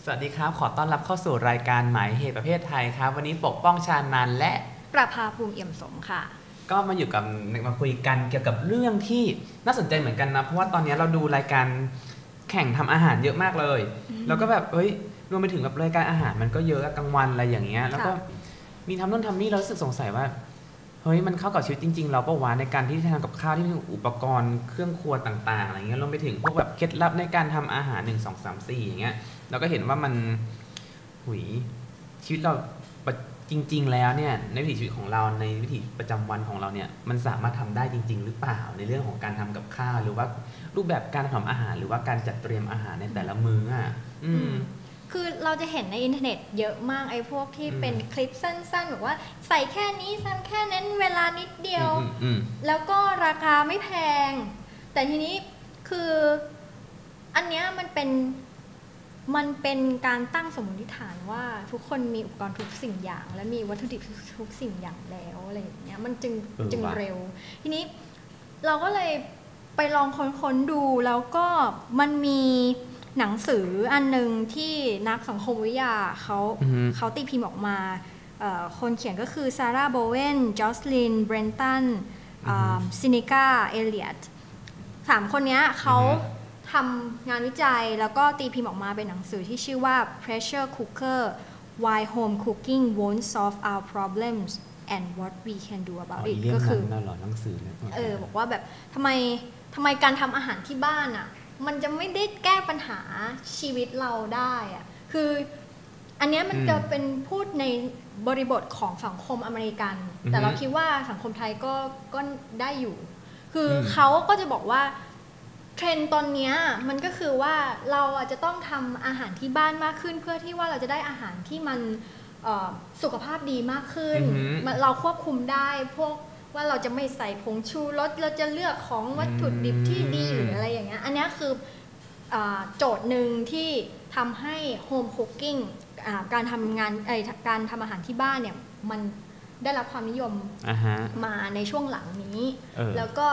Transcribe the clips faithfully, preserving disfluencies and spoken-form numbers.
สวัสดีครับขอต้อนรับเข้าสู่รายการหมายเหตุประเภทไทยครับวันนี้ปกป้องชานันและประภาภูมิเอี่ยมสมค่ะก็มาอยู่กับมาคุยกันเกี่ยวกับเรื่องที่น่าสนใจเหมือนกันนะเพราะว่าตอนนี้เราดูรายการแข่งทำอาหารเยอะมากเลยแล้วก็แบบเอ้ยรวมไปถึงแบบรายการอาหารมันก็เยอะกลางวันอะไรอย่างเงี้ยแล้วก็มีทำนู่นทำนี่เรารู้สึกสงสัยว่าเฮ้ยมันเข้ากับชีวิตจริงๆเราปะวะในการที่ทำกับข้าวที่มีอุปกรณ์เครื่องครัวต่างๆอะไรเงี้ยรวมไปถึงพวกแบบเคล็ดลับในการทำอาหารหนึ่ง สอง สาม สี่อย่างเงี้ยเราก็เห็นว่ามันหุยชีวิตเราจริงๆแล้วเนี่ยในวิถีชีวิตของเราในวิถีประจำวันของเราเนี่ยมันสามารถทำได้จริงๆหรือเปล่าในเรื่องของการทำกับข้าวหรือว่ารูปแบบการทำอาหารหรือว่าการจัดเตรียมอาหารในแต่ละมื้ออ่ะอืมคือเราจะเห็นในอินเทอร์เน็ตเยอะมากไอ้พวกที่เป็นคลิปสั้นๆแบบว่าใส่แค่นี้สั้นแค่นั้นเวลานิดเดียวแล้วก็ราคาไม่แพงแต่ทีนี้คืออันเนี้ยมันเป็นมันเป็นการตั้งสมมติฐานว่าทุกคนมีอุปกรณ์ทุกสิ่งอย่างและมีวัตถุดิบทุกสิ่งอย่างแล้วอะไรอย่างเงี้ยมันจึงจึงเร็วทีนี้เราก็เลยไปลองค้นๆดูแล้วก็มันมีหนังสืออันนึงที่นักสังคมวิทยาเขาเขาตีพิมพ์ออกมาคนเขียนก็คือซาร่าโบเวนจอสลินเบรนตันซินิก้าเอเลียตสามคนนี้เขาทำงานวิจัยแล้วก็ตีพิมพ์ออกมาเป็นหนังสือที่ชื่อว่า Pressure Cooker Why Home Cooking Won't Solve Our Problems and What We Can Do About It ก็คือหนังสือเออบอกว่าแบบทำไมทำไมการทำอาหารที่บ้านอ่ะมันจะไม่ได้แก้ปัญหาชีวิตเราได้อ่ะคืออันนี้มันจะเป็นพูดในบริบทของสังคมอเมริกันแต่เราคิดว่าสังคมไทยก็ก็ได้อยู่คือเขาก็จะบอกว่าเทรนด์ตอนนี้มันก็คือว่าเราจะต้องทำอาหารที่บ้านมากขึ้นเพื่อที่ว่าเราจะได้อาหารที่มันสุขภาพดีมากขึ้นเราควบคุมได้พวกว่าเราจะไม่ใส่ผงชูรสเราจะเลือกของวัตถุดิบที่ดีหรืออะไรอย่างเงี้ยอันนี้คือโจทย์หนึ่งที่ทำให้โฮมคุกกิ้งการทำงานการทำอาหารที่บ้านเนี่ยมันได้รับความนิยม uh-huh. มาในช่วงหลังนี้ uh. แล้วก็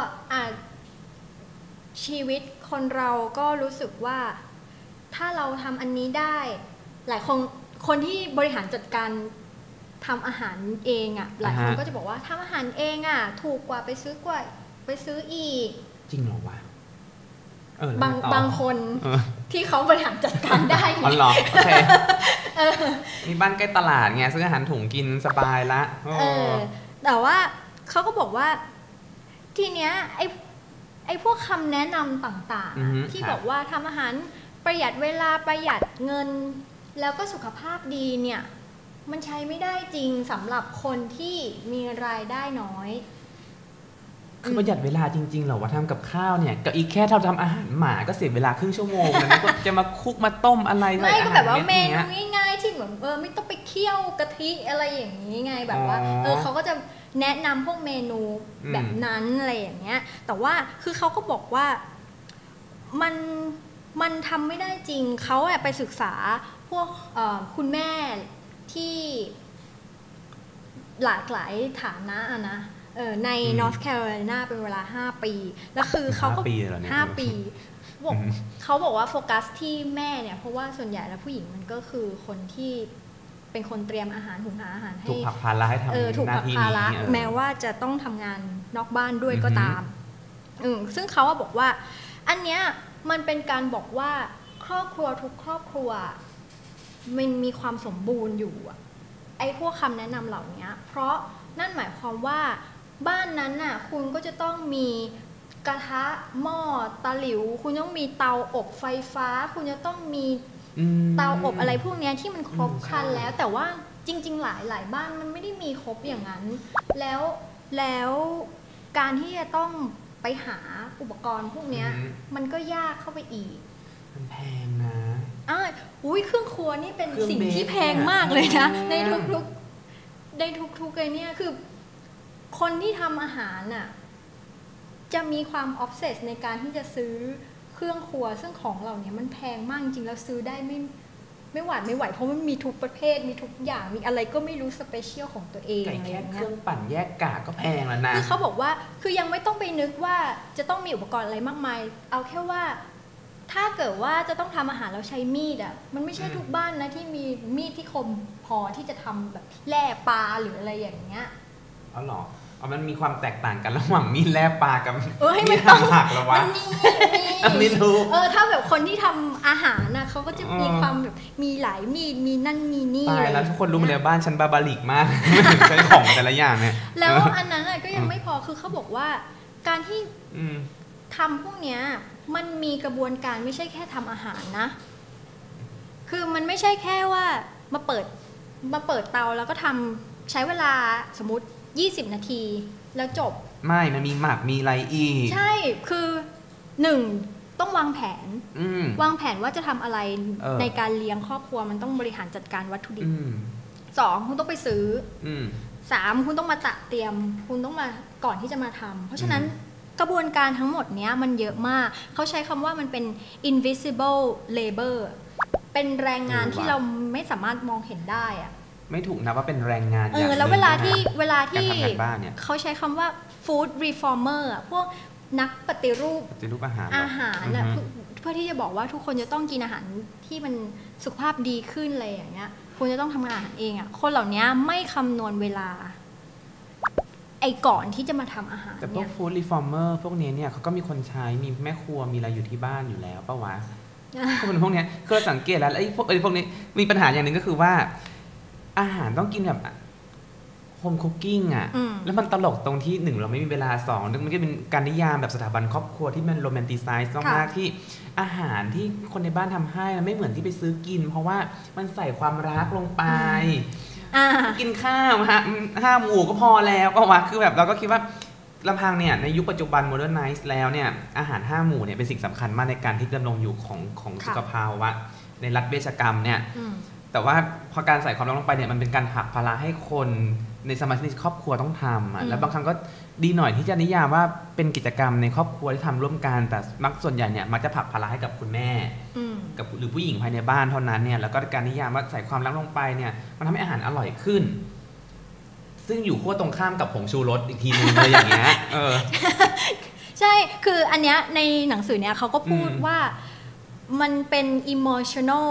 ชีวิตคนเราก็รู้สึกว่าถ้าเราทำอันนี้ได้หลายคนคนที่บริหารจัดการทำอาหารเองอ่ะหลายคนก็จะบอกว่าทำอาหารเองอ่ะถูกกว่าไปซื้อกว่าไปซื้ออีกจริงเหรอวะบางบางคนที่เขาบริหารจัดการได้อ๋อเหรอโอเคมีบ้านใกล้ตลาดไงซื้ออาหารถุงกินสบายละเออแต่ว่าเขาก็บอกว่าทีเนี้ยไอ้ไอ้พวกคำแนะนำต่างๆที่บอกว่าทำอาหารประหยัดเวลาประหยัดเงินแล้วก็สุขภาพดีเนี่ยมันใช้ไม่ได้จริงสำหรับคนที่มีรายได้น้อยคือประหยัดเวลาจริงๆเหรอว่าทำกับข้าวเนี่ยก็อีกแค่เราทำอาหารหมาก็เสียเวลาครึ่งชั่วโมงแล้วก็จะมาคุกมาต้มอะไรไม่ก็แบบว่าเมนูง่ายๆที่เหมือนเออไม่ต้องไปเคี่ยวกะทิอะไรอย่างนี้ไงแบบว่าเออเขาก็จะแนะนำพวกเมนูแบบนั้นอะไรอย่างเงี้ยแต่ว่าคือเขาก็บอกว่ามันมันทำไม่ได้จริงเขาไปศึกษาพวกคุณแม่ที่หลากหลายฐานะนะใน North Carolina เป็นเวลาห้าปีแล้วคือเขาก็ห้าปีบอกเขาบอกว่าโฟกัสที่แม่เนี่ยเพราะว่าส่วนใหญ่แล้วผู้หญิงมันก็คือคนที่เป็นคนเตรียมอาหารหุงหาอาหารให้ถูกผลักภาระให้ทำหน้าที่นี้ถูกผลักภาระแม้ว่าจะต้องทำงานนอกบ้านด้วยก็ตามซึ่งเขาบอกว่าอันเนี้ยมันเป็นการบอกว่าครอบครัวทุกครอบครัวมันมีความสมบูรณ์อยู่ไอ้พวกคำแนะนำเหล่านี้เพราะนั่นหมายความว่าบ้านนั้นน่ะคุณก็จะต้องมีกระทะหม้อตะหลิวคุณต้องมีเตาอบไฟฟ้าคุณจะต้องมีเตาอบอะไรพวกนี้ที่มันครบครันแล้วแต่ว่าจริงๆหลายหลายบ้านมันไม่ได้มีครบอย่างนั้นแล้วแล้วการที่จะต้องไปหาอุปกรณ์พวกนี้มันก็ยากเข้าไปอีกมันแพงนะอ่าอุ้ยเครื่องครัวนี่เป็นสิ่งที่แพงมากเลยนะในทุกๆในทุกๆไอ้นี่คือคนที่ทำอาหารน่ะจะมีความออฟเซสในการที่จะซื้อเครื่องครัวซึ่งของเหล่านี้มันแพงมากจริงแล้วซื้อได้ไม่ไม่หวาดไม่ไหวเพราะมันมีทุกประเภทมีทุกอย่างมีอะไรก็ไม่รู้สเปเชียลของตัวเองอะไรอย่างเงี้ยเครื่องปั่นแยกกากก็แพงแล้วนะคือเขาบอกว่าคือยังไม่ต้องไปนึกว่าจะต้องมีอุปกรณ์อะไรมากมายเอาแค่ว่าถ้าเกิดว่าจะต้องทำอาหารแล้วใช้มีดอ่ะมันไม่ใช่ทุกบ้านนะที่มีมีดที่คมพอที่จะทำแบบแล่ปลาหรืออะไรอย่างเงี้ยอ๋อเหรออ๋อมันมีความแตกต่างกันระหว่างมีดแล่ปลากับมีดทำผักหรอวะมันมีไม่รู้เออถ้าแบบคนที่ทำอาหารน่ะเขาก็จะมีความแบบมีหลายมีดมีนั่นมีนี่ตายแล้วทุกคนรู้มาเลยบ้านฉันบาบาริกมากไม่ถึงใช้ของแต่ละอย่างเนี่ยแล้วอันนั้นก็ยังไม่พอคือเขาบอกว่าการที่ทำพวกเนี้ยมันมีกระบวนการไม่ใช่แค่ทำอาหารนะคือมันไม่ใช่แค่ว่ามาเปิดมาเปิดเตาแล้วก็ทำใช้เวลาสมมติยี่สิบนาทีแล้วจบไม่มันมีหมักมีอะไรอีกใช่คือหนึ่งต้องวางแผนวางแผนว่าจะทำอะไรในการเลี้ยงครอบครัวมันต้องบริหารจัดการวัตถุดิบสองคุณต้องไปซื้อสามคุณต้องมาตะเตรียมคุณต้องมาก่อนที่จะมาทำเพราะฉะนั้นกระบวนการทั้งหมดเนี้ยมันเยอะมากเขาใช้คำว่ามันเป็น invisible labor เป็นแรงงานที่เราไม่สามารถมองเห็นได้อะไม่ถูกนะว่าเป็นแรงงานเออแล้วเวลาที่เวลาที่เขาใช้คำว่า food reformer อ่ะพวกนักปฏิรูปปฏิรูปอาหารอาหารอ่ะเพื่อที่จะบอกว่าทุกคนจะต้องกินอาหารที่มันสุขภาพดีขึ้นอะไรอย่างเงี้ยคุณจะต้องทำอาหารเองอ่ะคนเหล่านี้ไม่คำนวณเวลาไอ้ก่อนที่จะมาทำอาหารแต่พวก food reformer พวกนี้เนี่ยเขาก็มีคนใช้มีแม่ครัวมีอะไรอยู่ที่บ้านอยู่แล้วป่ะวะคนพวกนี้คือเราสังเกตแล้วไอ้พวกไอ้พวกนี้มีปัญหาอย่างหนึ่งก็คือว่าอาหารต้องกินแบบโฮมคุกกิ้งอ่ะแล้วมันตลกตรงที่หนึ่งเราไม่มีเวลาสองมันก็เป็นการนิยามแบบสถาบันครอบครัวที่มันโรแมนติไซส์มากๆที่อาหารที่คนในบ้านทำให้ไม่เหมือนที่ไปซื้อกินเพราะว่ามันใส่ความรักลงไปกินข้าวห้าหมู่ก็พอแล้วก็ว่าคือแบบเราก็คิดว่าลำพังเนี่ยในยุคปัจจุบันโมเดิร์นไนซ์แล้วเนี่ยอาหารห้าหมู่เนี่ยเป็นสิ่งสำคัญมากในการที่ดำรงอยู่ของของสุขภาวะในรัฐเวชกรรมเนี่ยแต่ว่าพอการใส่ความรักลงไปเนี่ยมันเป็นการผลักภาระให้คนในสมาชิกครอบครัวต้องทำอ่ะแล้วบางครั้งก็ดีหน่อยที่จะนิยามว่าเป็นกิจกรรมในครอบครัวที่ทำร่วมกันแต่มักส่วนใหญ่เนี่ยมักจะผลักภาระให้กับคุณแม่กับหรือผู้หญิงภายในบ้านเท่านั้นเนี่ยแล้วก็การนิยามว่าใส่ความรักลงไปเนี่ยมันทำให้อาหารอร่อยขึ้นซึ่งอยู่ขั้วตรงข้ามกับผงชูรสอีกทีนึงเลยอย่างเงี้ยเออใช่คืออันเนี้ยในหนังสือเนี้ยเขาก็พูดว่ามันเป็น emotional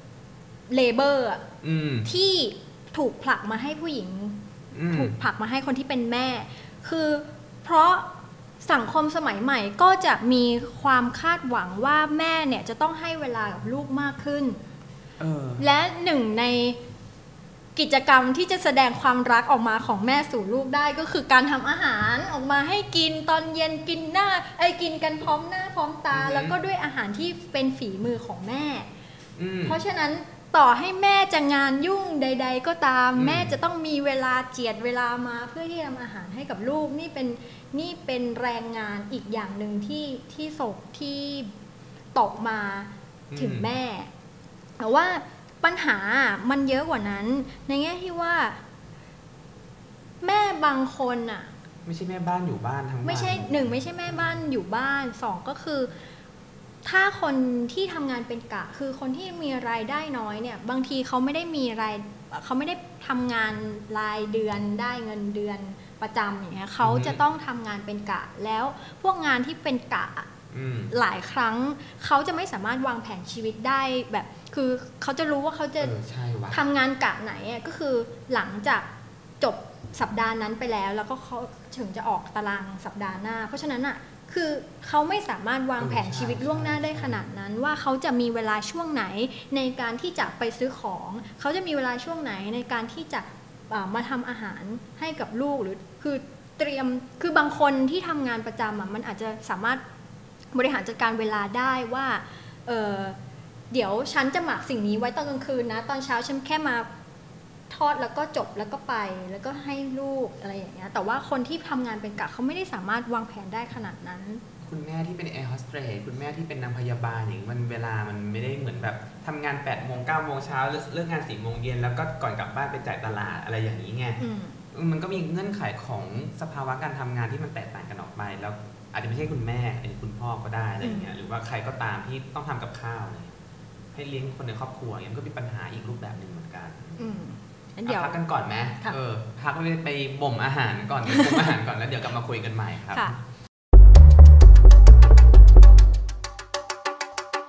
labor ที่ถูกผลักมาให้ผู้หญิงถูกผลักมาให้คนที่เป็นแม่คือเพราะสังคมสมัยใหม่ก็จะมีความคาดหวังว่าแม่เนี่ยจะต้องให้เวลากับลูกมากขึ้นและหนึ่งในกิจกรรมที่จะแสดงความรักออกมาของแม่สู่ลูกได้ก็คือการทำอาหารออกมาให้กินตอนเย็นกินหน้าไอ้กินกันพร้อมหน้าพร้อมตาแล้วก็ด้วยอาหารที่เป็นฝีมือของแม่เพราะฉะนั้นต่อให้แม่จะงานยุ่งใดๆก็ตามแม่จะต้องมีเวลาเจียดเวลามาเพื่อที่จะทำอาหารให้กับลูกนี่เป็นนี่เป็นแรงงานอีกอย่างหนึ่งที่ที่ส่งที่ตกมาถึงแม่แต่ว่าปัญหามันเยอะกว่านั้นในแง่ที่ว่าแม่บางคนอ่ะไม่ใช่แม่บ้านอยู่บ้านทั้งบ้านไม่ใช่หนึ่งไม่ใช่แม่บ้านอยู่บ้านสองก็คือถ้าคนที่ทำงานเป็นกะคือคนที่มีรายได้น้อยเนี่ยบางทีเขาไม่ได้มีรายเขาไม่ได้ทำงานรายเดือนได้เงินเดือนประจำอย่างเงี้ยเขาจะต้องทำงานเป็นกะแล้วพวกงานที่เป็นกะหลายครั้งเขาจะไม่สามารถวางแผนชีวิตได้แบบคือเขาจะรู้ว่าเขาจะทำงานกะไหนก็คือหลังจากจบสัปดาห์นั้นไปแล้วแล้วก็เขาถึงจะออกตารางสัปดาห์หน้าเพราะฉะนั้นอ่ะคือเขาไม่สามารถวางแผนชีวิตล่วงหน้าได้ขนาดนั้นว่าเขาจะมีเวลาช่วงไหนในการที่จะไปซื้อของเขาจะมีเวลาช่วงไหนในการที่จะมาทำอาหารให้กับลูกหรือคือเตรียมคือบางคนที่ทำงานประจำอ่ะมันอาจจะสามารถบริหารจัดการเวลาได้ว่าเออเดี๋ยวฉันจะหมักสิ่งนี้ไว้ตอนกลางคืนนะตอนเช้าฉันแค่มาทอดแล้วก็จบแล้วก็ไปแล้วก็ให้ลูกอะไรอย่างเงี้ยแต่ว่าคนที่ทำงานเป็นกะเขาไม่ได้สามารถวางแผนได้ขนาดนั้นคุณแม่ที่เป็นแอร์โฮสเตสคุณแม่ที่เป็นนางพยาบาลอย่างมันเวลามันไม่ได้เหมือนแบบทำงานแปดโมงเก้าโมงเช้าเลิกงานสี่โมงเย็นแล้วก็ก่อนกลับบ้านไปจ่ายตลาดอะไรอย่างนี้ไงมันก็มีเงื่อนไขของสภาวะการทำงานที่มันแตกต่างกันออกไปแล้วอาจจะไม่ใช่คุณแม่เป็นคุณพ่อก็ได้อะไรอย่างเงี้ยหรือว่าใครก็ตามที่ต้องทำกับข้าวเลยให้เลี้ยงคนในครอบครัวมันก็มีปัญหาอีกรูปแบบหนึ่งเหมือนกันเดี๋ยวพักกันก่อนไหมเออพักไปไปบ่มอาหารก่อนบ่มอาหารก่อนแล้วเดี๋ยวกลับมาคุยกันใหม่ครับ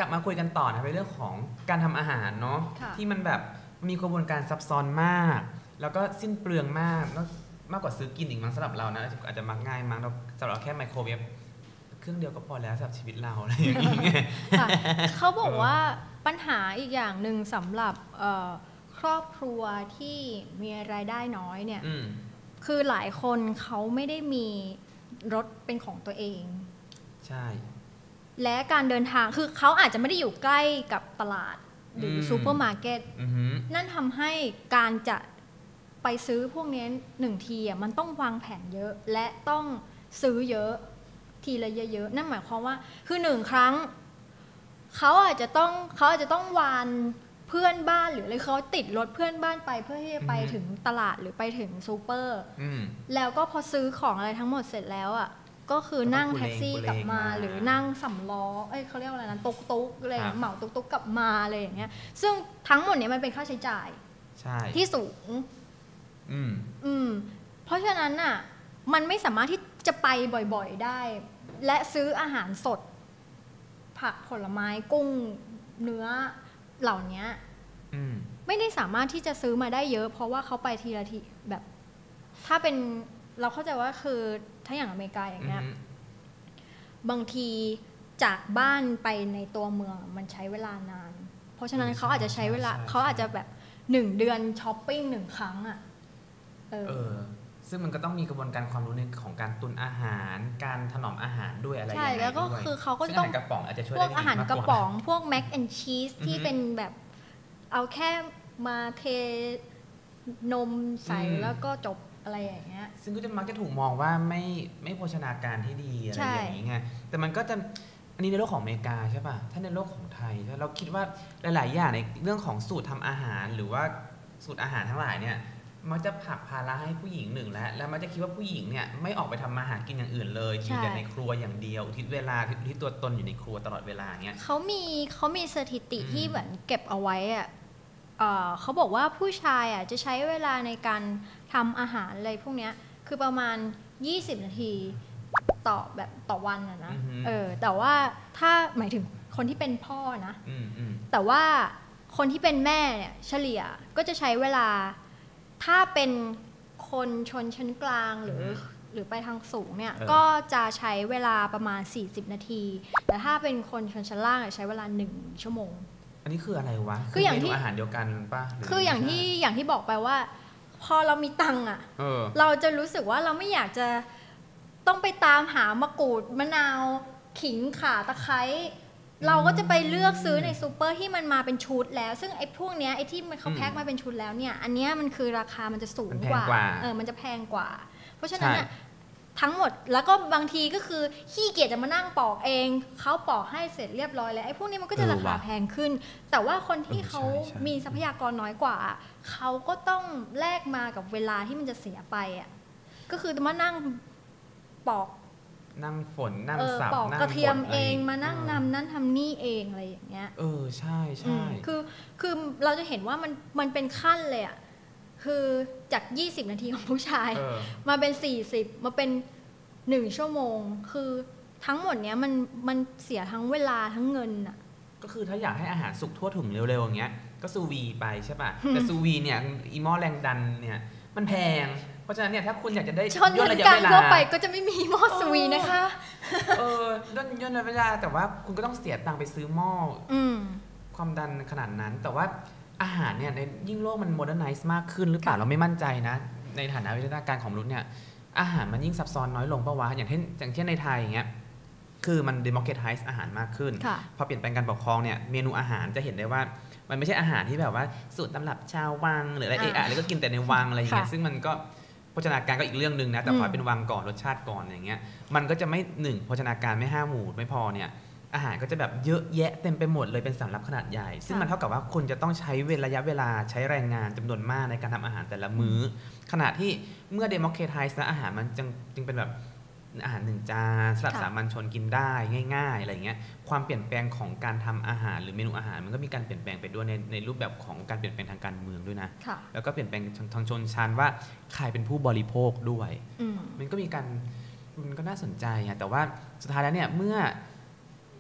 มาคุยกันต่อนะในเรื่องของการทำอาหารเนาะที่มันแบบมีกระบวนการซับซ้อนมากแล้วก็สิ้นเปลืองมากมากกว่าซื้อกินอีกมั้งสำหรับเรานะอาจจะมักง่ายมั้งเราสำหรับเราแค่ไมโครเวฟเครื่องเดียวก็พอแล้วสำหรับชีวิตเราอะไรอย่างเงี้ยเขาบอกว่าปัญหาอีกอย่างหนึ่งสำหรับครอบครัวที่มีรายได้น้อยเนี่ยคือหลายคนเขาไม่ได้มีรถเป็นของตัวเองใช่และการเดินทางคือเขาอาจจะไม่ได้อยู่ใกล้กับตลาดหรือซูเปอร์มาร์เก็ตนั่นทำให้การจะไปซื้อพวกนี้หนึ่งทีอ่ะมันต้องวางแผนเยอะและต้องซื้อเยอะทีละเยอะๆนั่นหมายความว่าคือหนึ่งครั้งเขาอาจจะต้องเขาอาจจะต้องวานเพื่อนบ้านหรืออะไรเขาติดรถเพื่อนบ้านไปเพื่อที่จะไปถึงตลาดหรือไปถึงซูเปอร์แล้วก็พอซื้อของอะไรทั้งหมดเสร็จแล้วอ่ะก็คือนั่งแท็กซี่กลับมาหรือนั่งสำล้อเอ้ยเขาเรียกว่าอะไรนะตุ๊กตุ๊กอะไรเหมาตุ๊กตุ๊กกลับมาอะไรอย่างเงี้ยซึ่งทั้งหมดเนี้ยมันเป็นค่าใช้จ่ายที่สูงอืมอืมเพราะฉะนั้นน่ะมันไม่สามารถที่จะไปบ่อยๆได้และซื้ออาหารสดผักผลไม้กุ้งเนื้อเหล่านี้ไม่ได้สามารถที่จะซื้อมาได้เยอะเพราะว่าเขาไปทีละทีแบบถ้าเป็นเราเข้าใจว่าคือถ้าอย่างอเมริกาอย่างเงี้ยบางทีจากบ้านไปในตัวเมืองมันใช้เวลานานเพราะฉะนั้นเขาอาจจะใช้เวลาเขาอาจจะแบบหนึ่งเดือนช้อปปิ้งหนึ่งครั้งอ่ะเออซึ่งมันก็ต้องมีกระบวนการความรู้ในของการตุนอาหารการถนอมอาหารด้วยอะไรอย่างเงี้ยใช่แล้วก็คือเขาก็ต้องอาหารกระป๋องอาจจะช่วยได้พวกอาหารกระป๋องพวกแมคแอนด์ชีสที่เป็นแบบเอาแค่มาเทนมใส่แล้วก็จบอะไรอย่างเงี้ยซึ่งก็จะมักจะถูกมองว่าไม่ไม่โภชนาการที่ดีอะไรอย่างนี้ไงแต่มันก็จะอันนี้ในโลกของอเมริกาใช่ป่ะถ้าในโลกของไทยเราคิดว่าหลายๆอย่างในเรื่องของสูตรทำอาหารหรือว่าสูตรอาหารทั้งหลายเนี่ยมันจะผลักภาระให้ผู้หญิงหนึ่งแล้วแล้วมันจะคิดว่าผู้หญิงเนี่ยไม่ออกไปทำมาหากินอย่างอื่นเลยอยู่แต่ในครัวอย่างเดียวอุทิศเวลาอุทิศตัวตนอยู่ในครัวตลอดเวลาเงี้ยเขามีเขามีสถิติที่เหมือนเก็บเอาไว้อะเขาบอกว่าผู้ชายอ่ะจะใช้เวลาในการทำอาหารอะไรพวกเนี้ยคือประมาณยี่สิบนาทีต่อแบบต่อวันอะนะเออแต่ว่าถ้าหมายถึงคนที่เป็นพ่อนะแต่ว่าคนที่เป็นแม่เนี่ยเฉลี่ยก็จะใช้เวลาถ้าเป็นคนชนชั้นกลางหรือหรือไปทางสูงเนี่ยก็จะใช้เวลาประมาณสี่สิบนาทีแต่ถ้าเป็นคนชนชั้นล่างใช้เวลาหนึ่งชั่วโมงอันนี้คืออะไรวะคืออย่างที่อาหารเดียวกันป่ะคืออย่างที่อย่างที่บอกไปว่าพอเรามีตังค์อ่ะ เ, เราจะรู้สึกว่าเราไม่อยากจะต้องไปตามหามะกรูดมะนาวขิงข่าตะไคร้เราก็จะไปเลือกซื้อในซูเปอร์ที่มันมาเป็นชุดแล้วซึ่งไอ้พวกเนี้ยไอ้ที่มันเขาแพ็คมาเป็นชุดแล้วเนี่ยอันเนี้ยมันคือราคามันจะสูงกว่าเออมันจะแพงกว่าเพราะฉะนั้นทั้งหมดแล้วก็บางทีก็คือขี้เกียจจะมานั่งปอกเองเขาปอกให้เสร็จเรียบร้อยแล้วไอ้พวกนี้มันก็จะราคาแพงขึ้นแต่ว่าคนที่เขามีทรัพยากรน้อยกว่าเขาก็ต้องแลกมากับเวลาที่มันจะเสียไปอ่ะก็คือมานั่งปอกนั่งฝนนั่งสับปอกกระเทียมเองมานั่งนำนั่นทำนี่เองอะไรอย่างเงี้ยเออใช่ใช่คือคือเราจะเห็นว่ามันมันเป็นขั้นเลยอ่ะคือจากยี่สิบนาทีของผู้ชายมาเป็นสี่สิบมาเป็นหนึ่งชั่วโมงคือทั้งหมดเนี้ยมันมันเสียทั้งเวลาทั้งเงินอ่ะก็คือถ้าอยากให้อาหารสุกทั่วถึงเร็วๆอย่างเงี้ยก็ซูวีไปใช่ป่ะแต่ซูวีเนี่ยอีหม้อแรงดันเนี่ยมันแพงเพราะฉะนั้นเนี่ยถ้าคุณอยากจะได้ย่นระยะเวลาทั่วไปก็จะไม่มีหม้อซูวีนะคะเออย่นย่นระยะเวลาแต่ว่าคุณก็ต้องเสียตังค์ไปซื้อหม้อความดันขนาดนั้นแต่ว่าอาหารเนี่ยในยิ่งโลกมันโมเดิร์นไนซ์มากขึ้นหรือเปล่าเราไม่มั่นใจนะในฐานะวิทยาการของมนุษย์เนี่ยอาหารมันยิ่งซับซ้อนน้อยลงป่าววะอย่างเช่นอย่างเช่นในไทยอย่างเงี้ยคือมัน democratize อาหารมากขึ้นพอเปลี่ยนแปลงการปกครองเนี่ยเมนูอาหารจะเห็นได้ว่ามันไม่ใช่อาหารที่แบบว่าสูตรตำรับชาววังหรืออะไรเอะอะแล้วก็กินแต่ในวังอะไรอย่างเงี้ยซึ่งมันก็โภชนาการก็อีกเรื่องนึงนะแต่ขอเป็นวังก่อนรสชาติก่อนอย่างเงี้ยมันก็จะไม่หนึ่งโภชนาการไม่ห้าหมู่ไม่พอเนี่ยอาหารก็จะแบบเยอะแยะเต็มไปหมดเลยเป็นสำรับขนาดใหญ่ซึ่งมันเท่ากับว่าคุณจะต้องใช้เวลาระยะเวลาใช้แรงงานจำนวนมากในการทำอาหารแต่ละมื้อขณะที่เมื่อ democratize นะอาหารมันจึงจึงเป็นแบบอาหารหนึ่งจานสำหรับสามัญชนกินได้ง่ายๆอะไรเงี้ยความเปลี่ยนแปลงของการทำอาหารหรือเมนูอาหารมันก็มีการเปลี่ยนแปลงไปด้วยในในรูปแบบของการเปลี่ยนแปลงทางการเมืองด้วยนะแล้วก็เปลี่ยนแปลงทางชนชั้นว่าใครเป็นผู้บริโภคด้วยมันก็มีการมันก็น่าสนใจอะแต่ว่าสุดท้ายแล้วเนี่ยเมื่อ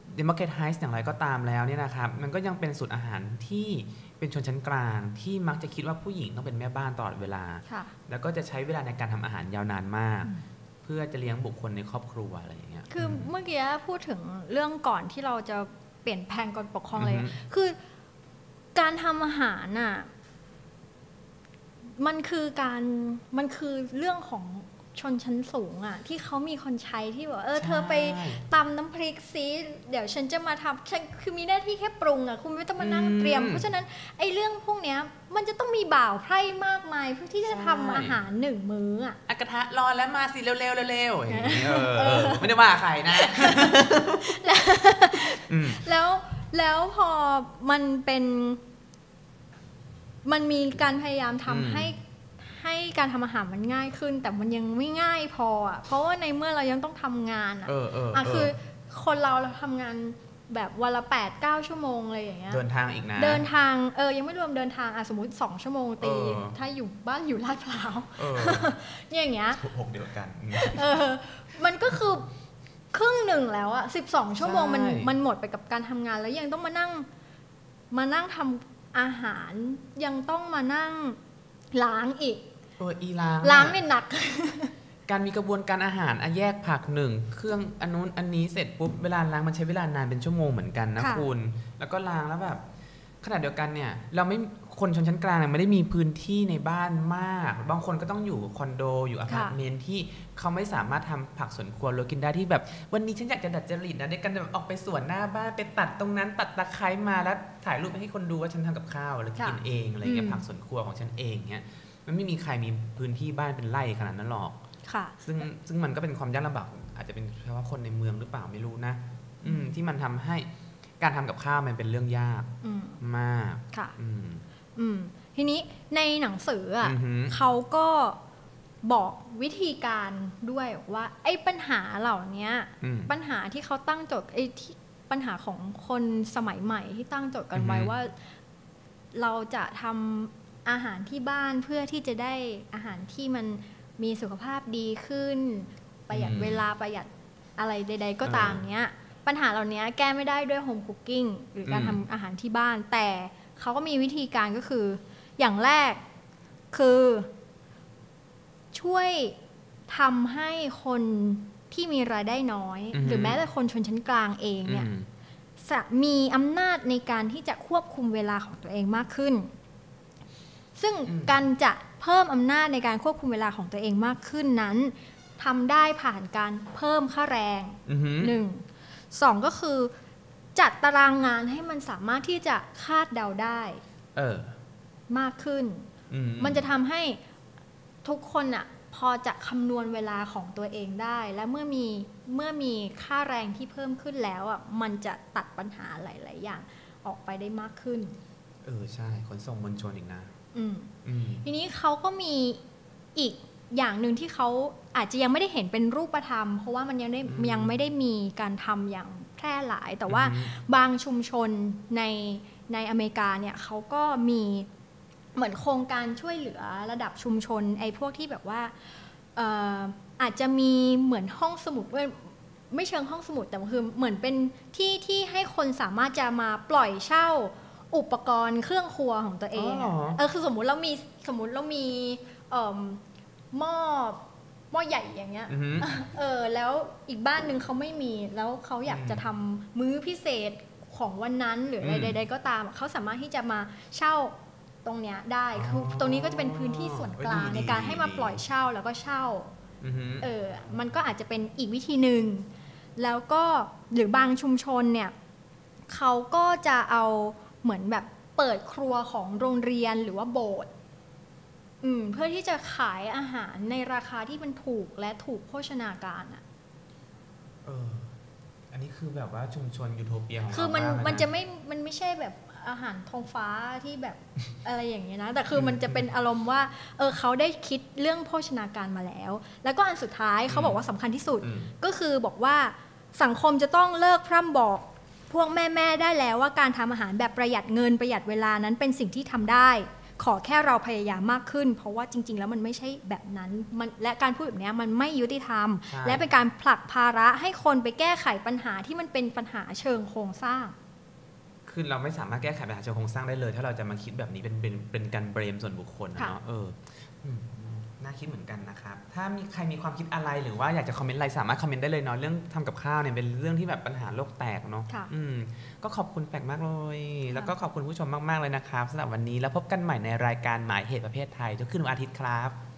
democratize อย่างไรก็ตามแล้วเนี่ยนะครับมันก็ยังเป็นสูตรอาหารที่เป็นชนชั้นกลางที่มักจะคิดว่าผู้หญิงต้องเป็นแม่บ้านตลอดเวลาแล้วก็จะใช้เวลาในการทำอาหารยาวนานมากเพื่อจะเลี้ยงบุคคลในครอบครัวอะไรอย่างเงี้ยคือเมื่อกี้พูดถึงเรื่องก่อนที่เราจะเปลี่ยนแปลงการปกครองเลยคือการทำอาหารน่ะมันคือการมันคือเรื่องของชนชั้นสูงอ่ะที่เขามีคนใช้ที่บอกเออเธอไปตำน้ำพริกซิเดี๋ยวฉันจะมาทำฉันคือมีหน้าที่แค่ปรุงอ่ะคุณไม่ต้องมานั่งเตรียมเพราะฉะนั้นไอ้เรื่องพวกเนี้ยมันจะต้องมีบ่าวไพร่มากมายเพื่อที่จะทำอาหารหนึ่งมื้ออ่ะกระทะร้อนแล้วมาสิเร็วๆเร็วๆอย่างเงี้ยเออไม่ได้ว่าใครนะแล้วแล้วพอมันเป็นมันมีการพยายามทำให้ให้การทำอาหารมันง่ายขึ้นแต่มันยังไม่ง่ายพออ่ะเพราะว่าในเมื่อเรายังต้องทำงานอ่ะอ่ะคือคนเราเราทำงานแบบวันละแปดเก้าชั่วโมงอะไรอย่างเงี้ยเดินทางอีกนะเดินทางเออยังไม่รวมเดินทางอ่ะสมมติสองชั่วโมงตีถ้าอยู่บ้านอยู่ลาดพร้าวอย่างเงี้ยหกเดียวกันเออมันก็คือครึ่งหนึ่งแล้วอ่ะสิบสองชั่วโมงมันมันหมดไปกับการทำงานแล้วยังต้องมานั่งมานั่งทำอาหารยังต้องมานั่งล้างอีกเอออีล้างล้างเนี่ยหนักการมีกระบวนการอาหารอะแยกผักหนึ่งเครื่องอันนู้นอันนี้เสร็จปุ๊บเวลาล้างมันใช้เวลานานเป็นชั่วโมงเหมือนกันนะคุณแล้วก็ล้างแล้วแบบขณะเดียวกันเนี่ยเราไม่คนชนชั้นกลางเนี่ยไม่ได้มีพื้นที่ในบ้านมากบางคนก็ต้องอยู่คอนโดอยู่อพาร์ตเมนต์ที่เขาไม่สามารถทำผักสวนครัวหรือกินได้ที่แบบวันนี้ฉันอยากจะดัดจริตนะได้กันแบบออกไปสวนหน้าบ้านไปตัดตรงนั้นตัดตะไคร้มาแล้วถ่ายรูปให้คนดูว่าฉันทำกับข้าวแล้วกินเองอะไรเงี้ยผักสวนครัวของฉันเองเงี้ยมันไม่มีใครมีพื้นที่บ้านเป็นไร่ขนาดนั้นหรอกซึ่งซึ่งมันก็เป็นความยากลำบากอาจจะเป็นเพราะว่าคนในเมืองหรือเปล่าไม่รู้นะอืมที่มันทำให้การทำกับข้าวมันเป็นเรื่องยากมากค่ะอืมทีนี้ในหนังสืออ่ะเขาก็บอกวิธีการด้วยว่าไอ้ปัญหาเหล่านี้ปัญหาที่เขาตั้งโจทย์ไอ้ที่ปัญหาของคนสมัยใหม่ที่ตั้งโจทย์กันไว้ว่าเราจะทำอาหารที่บ้านเพื่อที่จะได้อาหารที่มันมีสุขภาพดีขึ้นประหยัดเวลาประหยัดอะไรใดๆก็ตามเนี้ยปัญหาเหล่านี้แก้ไม่ได้ด้วยโฮมคุกกิ้งหรือการทำอาหารที่บ้านแต่เขาก็มีวิธีการก็คืออย่างแรกคือช่วยทำให้คนที่มีรายได้น้อยหรือแม้แต่คนชนชั้นกลางเองเนี่ยมีอำนาจในการที่จะควบคุมเวลาของตัวเองมากขึ้นซึ่งการจะเพิ่มอำนาจในการควบคุมเวลาของตัวเองมากขึ้นนั้นทำได้ผ่านการเพิ่มค่าแรงหนึ่งสองก็คือจัดตารางงานให้มันสามารถที่จะคาดเดาได้เออมากขึ้นมันจะทำให้ทุกคนอ่ะพอจะคำนวณเวลาของตัวเองได้และเมื่อมีเมื่อมีค่าแรงที่เพิ่มขึ้นแล้วอ่ะมันจะตัดปัญหาหลายๆอย่างออกไปได้มากขึ้นเออใช่ขนส่งมวลชนอีกนะทีนี้เขาก็มีอีกอย่างหนึ่งที่เขาอาจจะยังไม่ได้เห็นเป็นรูปธรรมเพราะว่ามันยังได้ยังไม่ได้มีการทำอย่างแพร่หลายแต่ว่าบางชุมชนในในอเมริกาเนี่ยเขาก็มีเหมือนโครงการช่วยเหลือระดับชุมชนไอ้พวกที่แบบว่าอาจจะมีเหมือนห้องสมุดไม่เชิงห้องสมุดแต่คือเหมือนเป็นที่ที่ให้คนสามารถจะมาปล่อยเช่าอุปกรณ์เครื่องครัวของตัวเองเออคือสมมุติเรามีสมมุติเรามีหม้อหม้อใหญ่อย่างเงี้ยเออแล้วอีกบ้านนึงเขาไม่มีแล้วเขาอยากจะทำมื้อพิเศษของวันนั้นหรืออะไรใดๆก็ตามเขาสามารถที่จะมาเช่าตรงเนี้ยได้คือตรงนี้ก็จะเป็นพื้นที่ส่วนกลางในการให้มาปล่อยเช่าแล้วก็เช่าเออมันก็อาจจะเป็นอีกวิธีหนึ่งแล้วก็หรือบางชุมชนเนี่ยเขาก็จะเอาเหมือนแบบเปิดครัวของโรงเรียนหรือว่าโบสถ์เพื่อที่จะขายอาหารในราคาที่มันถูกและถูกโภชนาการอ่ะเอออันนี้คือแบบว่าชุมชนยูโทเปียของเราคือมันมันจะไม่มันไม่ใช่แบบอาหารทองฟ้าที่แบบอะไรอย่างเงี้ยนะแต่คือมันจะเป็นอารมณ์ว่าเออเขาได้คิดเรื่องโภชนาการมาแล้วแล้วก็อันสุดท้ายเขาบอกว่าสำคัญที่สุดก็คือบอกว่าสังคมจะต้องเลิกพร่ำบอกพวกแม่ๆได้แล้วว่าการทำอาหารแบบประหยัดเงินประหยัดเวลานั้นเป็นสิ่งที่ทำได้ขอแค่เราพยายามมากขึ้นเพราะว่าจริงๆแล้วมันไม่ใช่แบบนั้นมันและการพูดแบบนี้มันไม่ยุติธรรมและเป็นการผลักภาระให้คนไปแก้ไขปัญหาที่มันเป็นปัญหาเชิงโครงสร้างคือเราไม่สามารถแก้ไขปัญหาเชิงโครงสร้างได้เลยถ้าเราจะมาคิดแบบนี้เป็นเป็นเป็นการเบรมส่วนบุคคลเนาะเออน่าคิดเหมือนกันนะครับถ้ามีใครมีความคิดอะไรหรือว่าอยากจะคอมเมนต์อะไรสามารถคอมเมนต์ได้เลยเนาะเรื่องทำกับข้าวเนี่ยเป็นเรื่องที่แบบปัญหาโลกแตกเนาะอืมก็ขอบคุณแปลกมากเลยแล้วก็ขอบคุณผู้ชมมากๆเลยนะครับสำหรับวันนี้แล้วพบกันใหม่ในรายการหมายเหตุประเภทไทยทุกคืนวันอาทิตย์ครับ